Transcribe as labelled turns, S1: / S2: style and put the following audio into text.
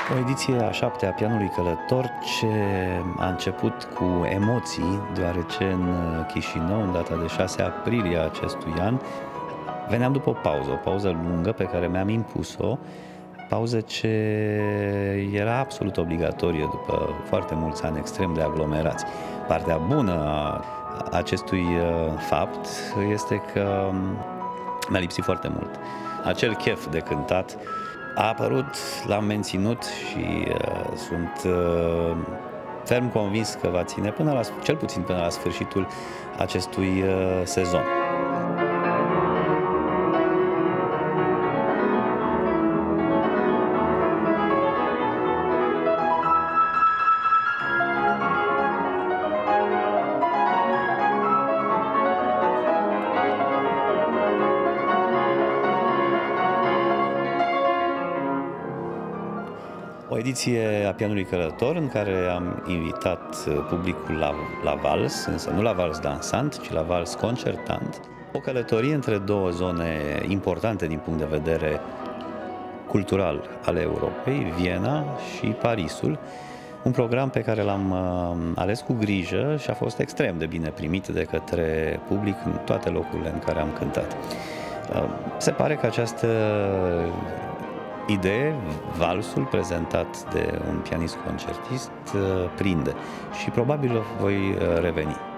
S1: O ediție a 7-a Pianului Călător ce a început cu emoții, deoarece în Chișinău, în data de 6 aprilie acestui an, veneam după o pauză lungă pe care mi-am impus-o, pauză ce era absolut obligatorie după foarte mulți ani extrem de aglomerați. Partea bună a acestui fapt este că mi-a lipsit foarte mult. Acel chef de cântat a apărut, l-am menținut și sunt ferm convins că va ține cel puțin până la sfârșitul acestui sezon. O ediție a Pianului Călător în care am invitat publicul la vals, însă nu la vals dansant, ci la vals concertant. O călătorie între două zone importante din punct de vedere cultural ale Europei, Viena și Parisul. Un program pe care l-am ales cu grijă și a fost extrem de bine primit de către public în toate locurile în care am cântat. Se pare că această idee, valsul prezentat de un pianist concertist, prinde și probabil voi reveni.